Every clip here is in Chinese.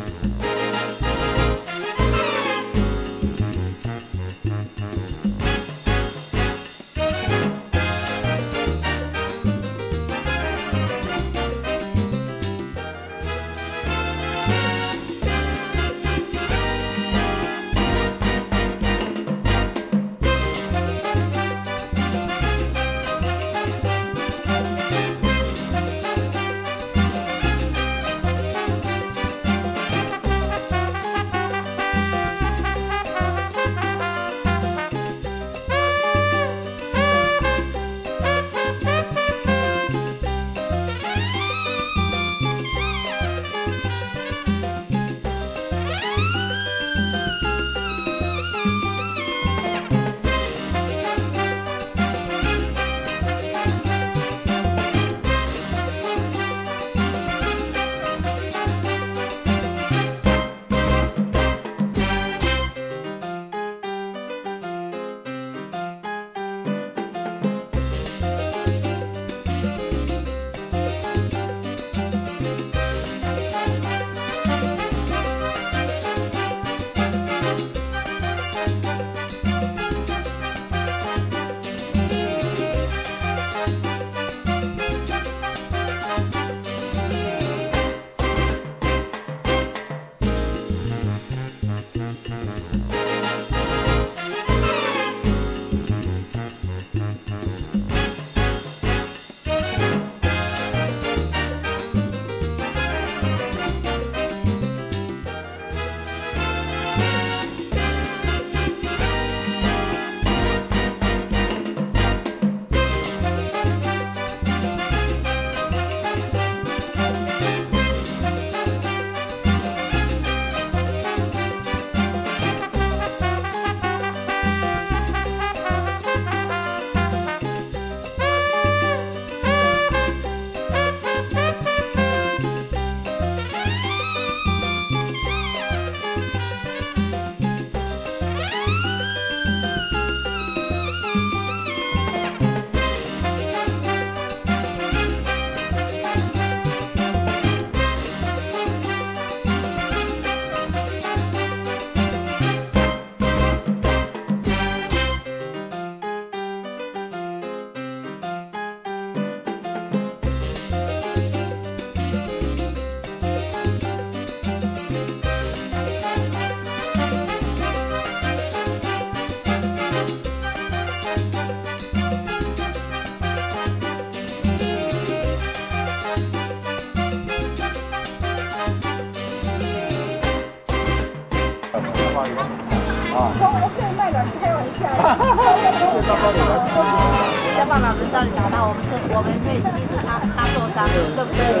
要帮老师到底拿到我们可以他受伤，对不对？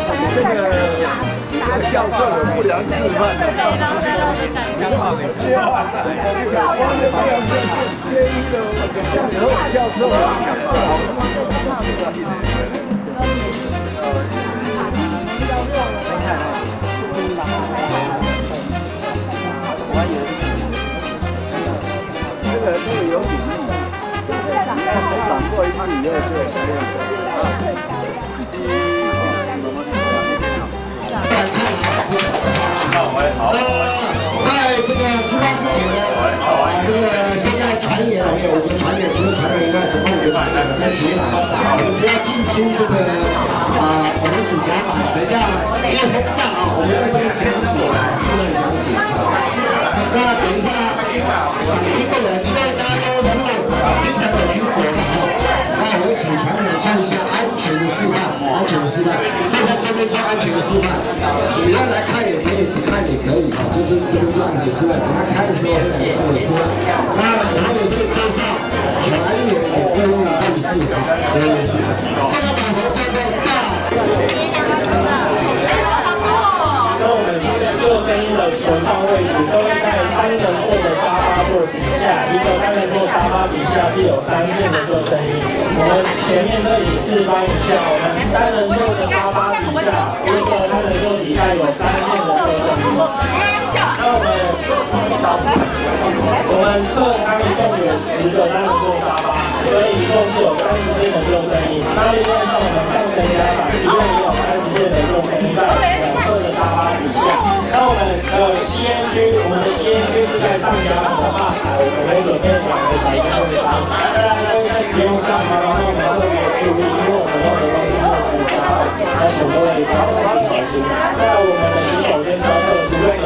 这个教授有不良示范的，讲话没事。建议的以后教授这个有点弄，才长过1米2岁， 在这个出发之前呢，这个现在船员我们有5个船员，除了船员以外，总共5个船员在前面来，我们不要进出这个我们主甲板。等一下，因为风大我们在这边讲解室内讲解。那等一下，一个人，因为大家都是经常有出国的那我会请船长做一下安全的示范，就在这边做安全的示范。你要来看也可以，不看也可以就是这边做安全示范。等他开的时候会来看我示范。那然后有这个介绍，船员也各位办事各位是。这个码头叫做大。 跟我们做生意的存放位置都会在单人座的沙发座底下，一个单人座沙发底下是有3面的做生意。我们前面这里示范一下，我们单人座的沙发底下，一个单人座底下有3面的做生意。那我们客舱一共有10个单人座沙发，所以一共是有30件的做生意。那另外像我们上层甲板里面也有30件的做生意在2侧的沙发底下。那我们吸烟区，我们的吸烟区是在上甲板的吧台，我们会准备2个小型的位方。大家各位在使用上的话，我们特别注意，因为我们用的都是木质沙板，那请各位不要太小心。在我们的洗手间的特殊位置。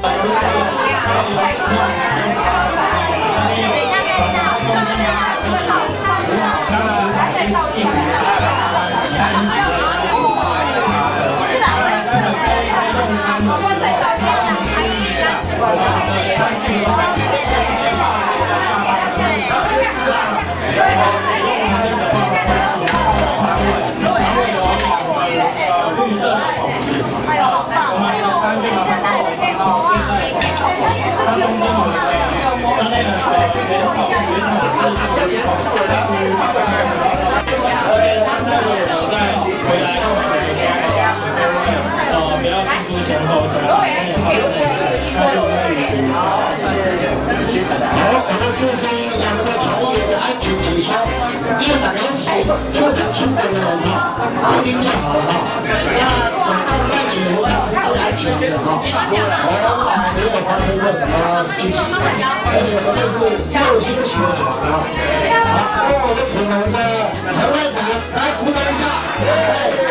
是说我们的船员的安全解说，因为大家是出场出国的人哈，都听讲了哈。那在水流上是最安全的哈，从来没有发生过什么事情，而且我们这是6星级的船啊。好，那我们请我们的陈会长来鼓掌一下。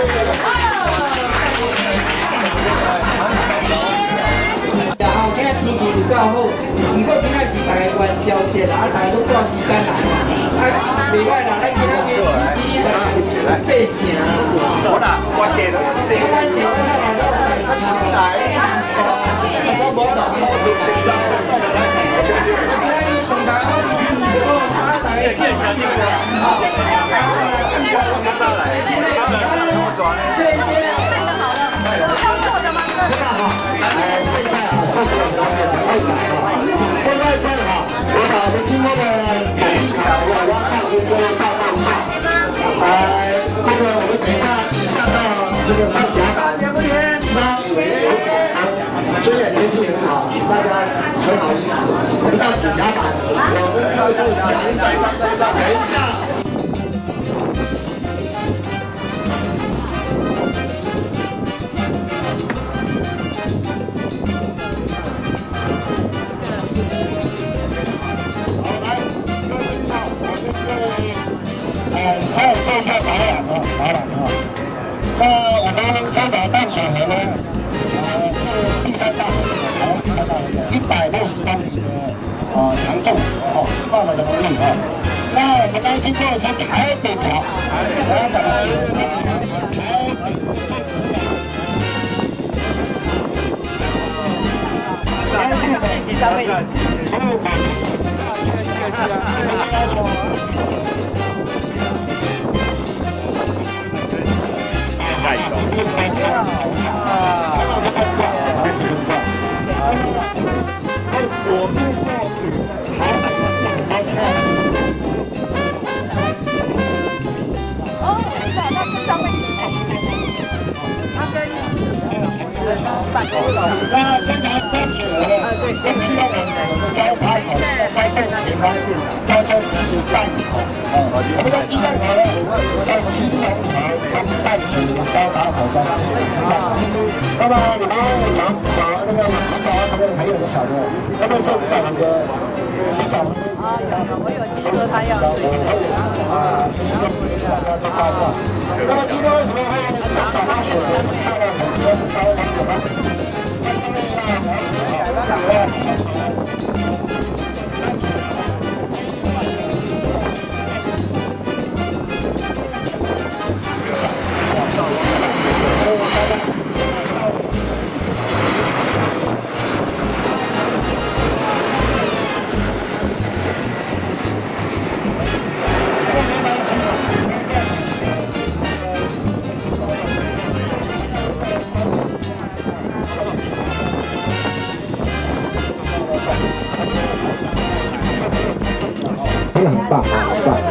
然后今日天气就较好，不过今仔是大家元宵节啦，大家都赶时间来嘛，袂歹啦，咱今仔日主持大家八成。 好啦，我哋都4 番前咱来到来，我冇得操作食生， 今仔日同大家好，天气好，大家见识一下。 谢谢我们的陈会长啊！现在正好，我把我们今天的比例我要看一个报告一下。这个我们等一下移下到这个上甲板，稍微虽然天气很好，请大家穿好衣服。我们到主甲板，我们要做讲解，等一下。稍微做一下导览啊。那我们中岛淡水河呢，是第3大河，台湾第3大河，160公里的长度，1万多公里啊。那我们刚经过的是台北桥，台那增强淡水河呢，跟7号人交叉口开放前方交通至淡口。我们在7号河呢，在7号河跟淡水交叉口中7号。那么你们找那个骑手啊，什么朋友的小的，要不要设置到那个骑手？ 我有听说他要那么今天为什么会找到水呢？大量水主要是招两个方面。很棒啊，很棒！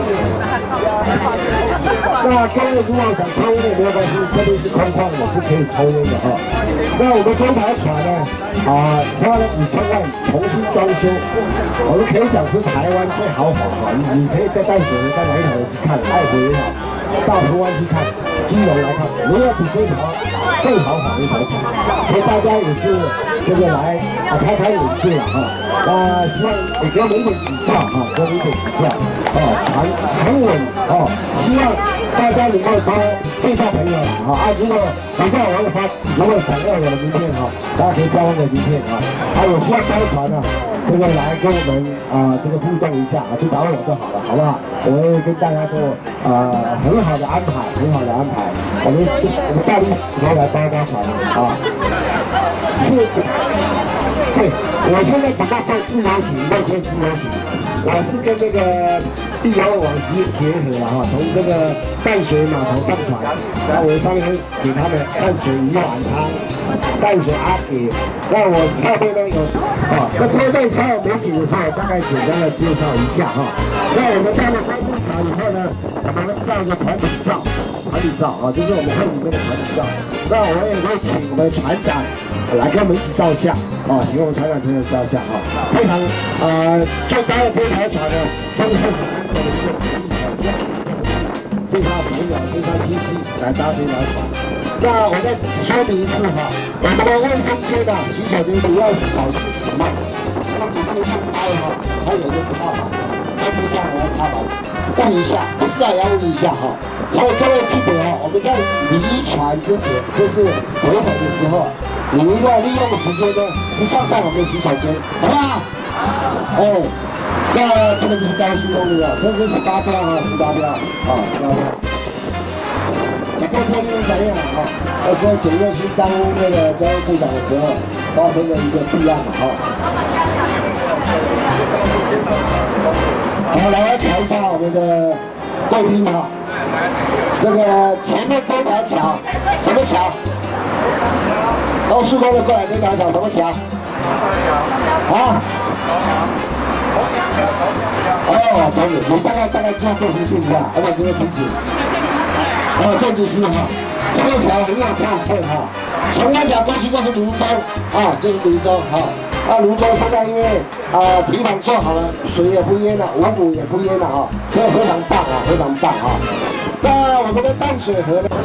那各位如果想抽烟没有关系，这里是空旷的，是可以抽烟的哈。那我们中台船呢，花了5000万重新装修，我们可以讲是台湾最豪华的。你可以在淡水河、在哪一条去看，爱河也好，到湖湾去看，基隆来看，没有比这条更豪华的一条船。所以大家也是这个来开开眼界了哈。希望也给我们一点指教哈，给我们一点指教长稳哦。希望大家能够多介绍朋友了哈如果等一下我会发，如果想要我的名片哈，大家可以交换我的名片啊。有需要包团的，这个来跟我们这个互动一下去找我就好了，好不好？我会跟大家做很好的安排，很好的安排。我们大力都来包团是。对，我现在只在做自由行，在做自由行。我是跟那个碧欧网结合了哈，从这个淡水码头上船，然后我上面给他们淡水鱼丸汤、淡水阿给，那我下面呢有那这边稍有美景的时候，大概简单的介绍一下哈。那我们到了观光场以后呢，我们照一个团体照就是我们会里面的团体照。那我也会请我们船长来跟我们一起照相请我们船长跟我们照相非常最高的这一条船呢，是不是很难得的一个介绍朋友、介绍亲戚来搭这条船。那我再说明一次我们的卫生间的洗手间不要小心使用，那不是用刀还有一个踏板，台面上还要踏板，问一下，不是也要问一下所以各位记得我们在离船之前，就是回程的时候，你一定要利用时间呢，去上我们的洗手间，好不好？那这个就是高速公路了，这是18标18标18标。那各位你们怎样那时候检验区当那个交通部长的时候，发生了一个弊案好，来谈一下我们的贵宾这个前面这条桥，什么桥？高速公路过来这条桥什么桥？从你大概做附近一下，我把这个清楚。这就是这个桥很有特色从那桥过去就是泸州就是泸州泸州现在因为堤防做好了，水也不淹了，五股也不淹了所以非常棒非常棒那我们的淡水河呢？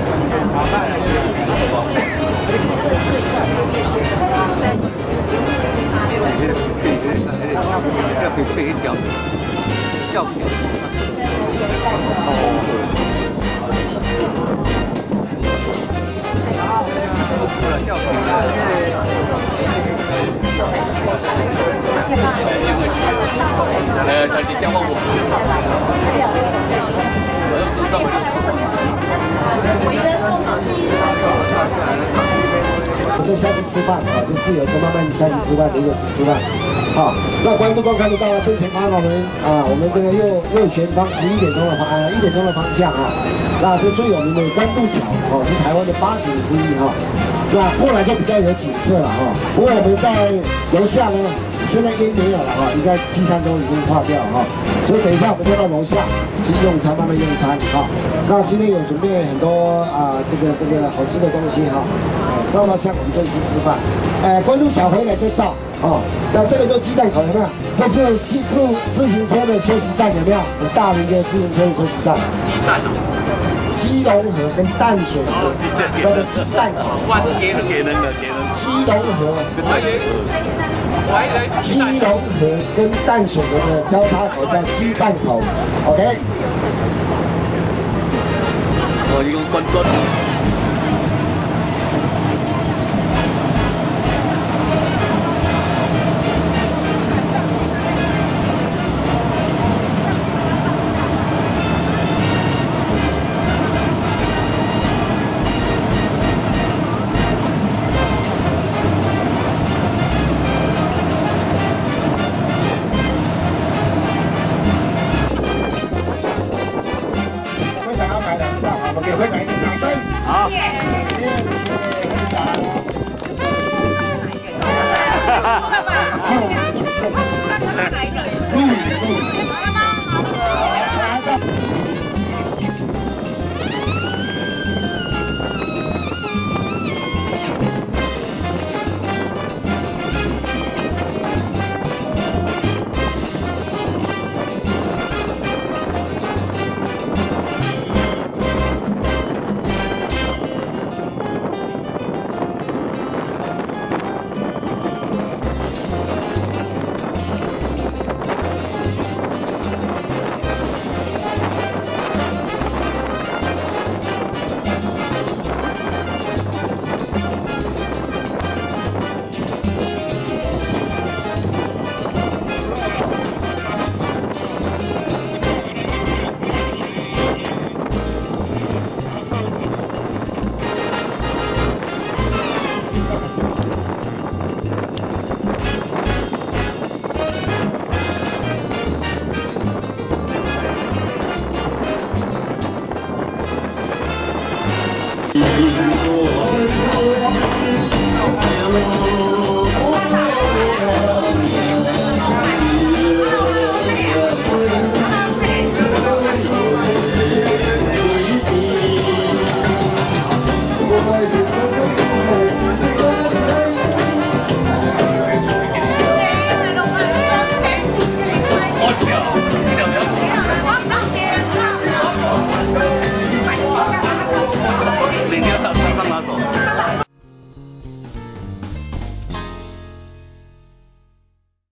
我就下去吃饭就自由跟慢慢下去吃饭，一起吃饭。那观众都看得到了，正前方我们这个右前方1点钟的方向那这最有名的关渡桥是台湾的8景之一那过来就比较有景色了不过我们在楼下呢，现在烟没有了应该机餐都已经化掉所以等一下我们就到楼下去用餐，慢慢用餐那今天有准备很多这个好吃的东西照到相我们就去吃饭。关渡桥回来再照那这个就鸡蛋口有没有？这是自行车的休息站有没有？很大的一个自行车的休息站。基隆河跟淡水河叫做鸡蛋口。基隆河跟淡水河的交叉口叫鸡蛋口 ，OK。 一个关关。 给会长一个掌声。好，谢谢会长。哈哈哈哈哈。